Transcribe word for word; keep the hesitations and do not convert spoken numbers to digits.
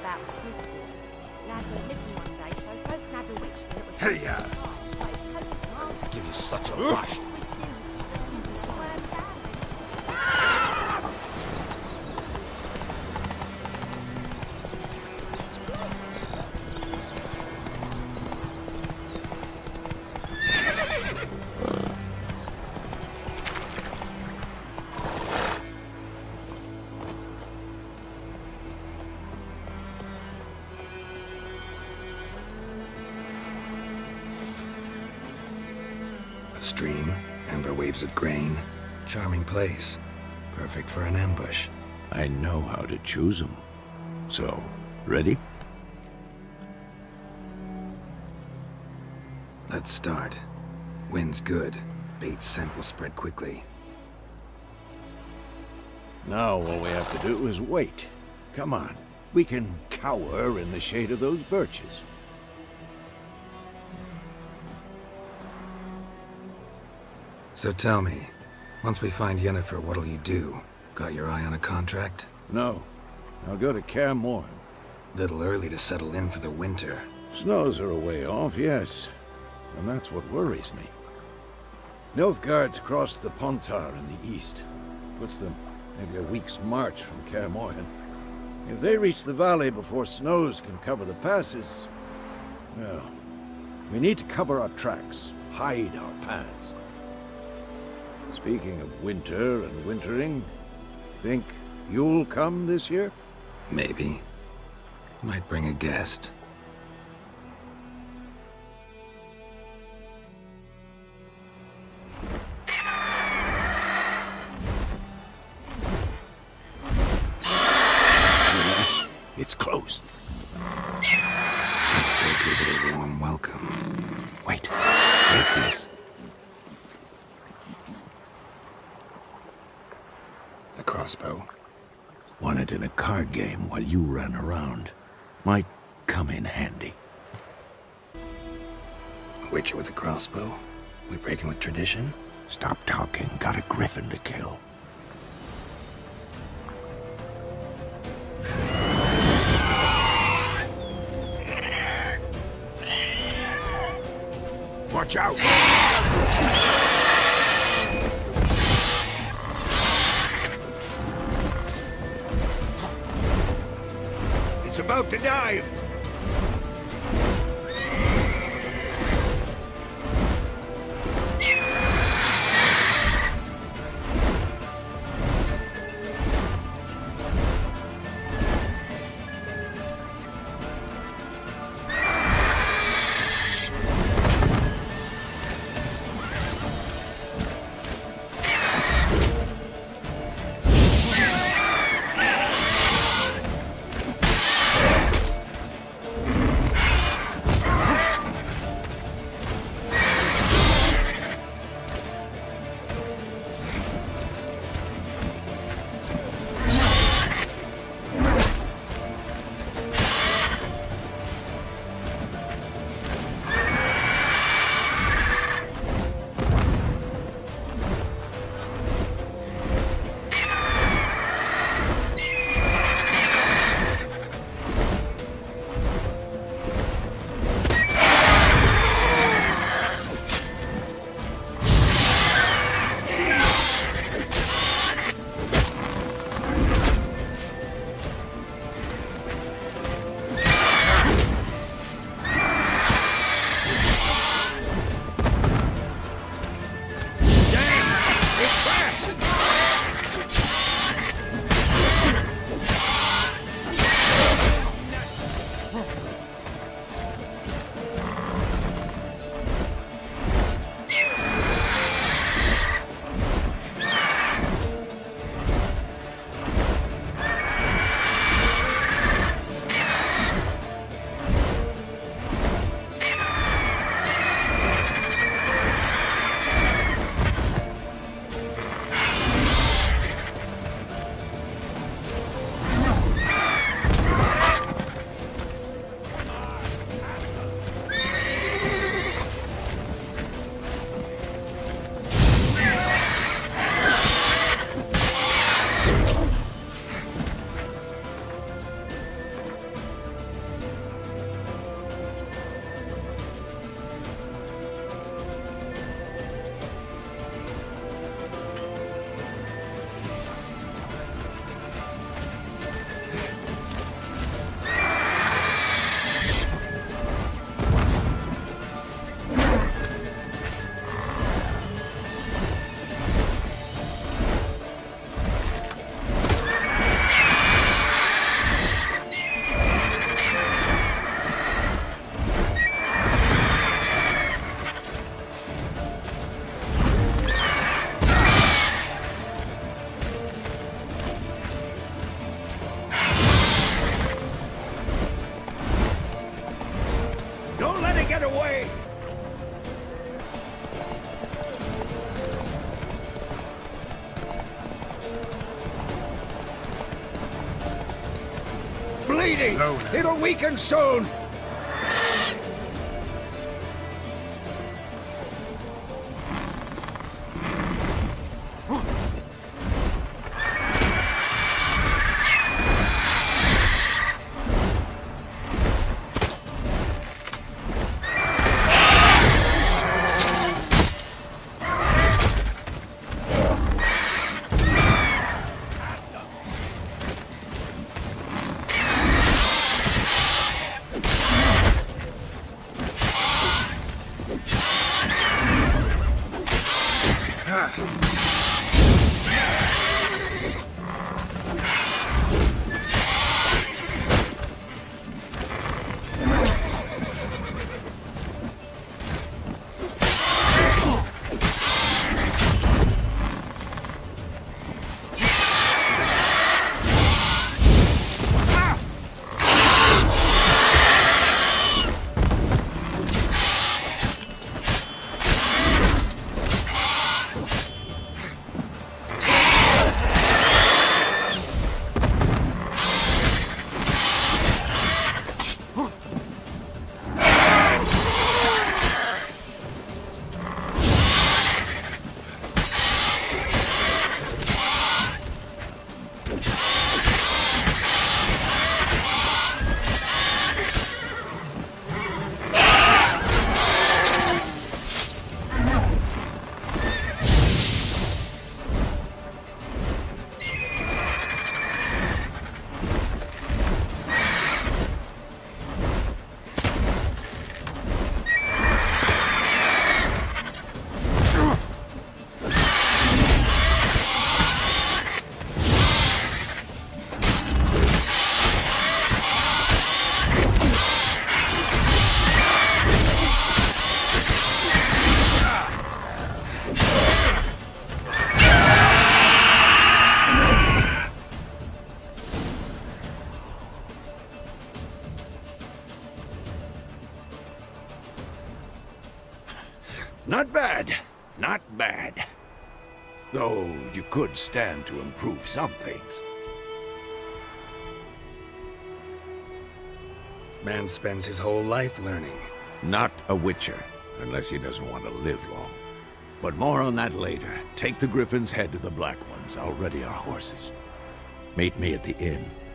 about the Smith boy. Lad went missing one day, so folk nabbed a witch that was... Hey, yeah! Give you such a rush! Stream, amber waves of grain, charming place, perfect for an ambush. I know how to choose them. So, ready? Let's start. Wind's good. Bait's scent will spread quickly. Now all we have to do is wait. Come on. We can cower in the shade of those birches. So tell me, once we find Yennefer, what'll you do? Got your eye on a contract? No. I'll go to Kaer Morhen. Little early to settle in for the winter. Snows are a way off, yes. And that's what worries me. Nilfgaard's crossed the Pontar in the east. Puts them maybe a week's march from Kaer Morhen. If they reach the valley before snows can cover the passes... well, we need to cover our tracks, hide our paths. Speaking of winter and wintering, think you'll come this year? Maybe. Might bring a guest. It's close. Let's go give it a warm welcome. Wait, take this. A crossbow. Won it in a card game while you ran around. Might come in handy. A witcher with a crossbow? We breaking with tradition? Stop talking. Got a griffin to kill. Watch out! It's about to dive! lady! It'll weaken soon! Not bad. Not bad. Though you could stand to improve some things. Man spends his whole life learning. Not a witcher, unless he doesn't want to live long. But more on that later. Take the Griffin's head to the Black Ones. I'll ready our horses. Meet me at the inn.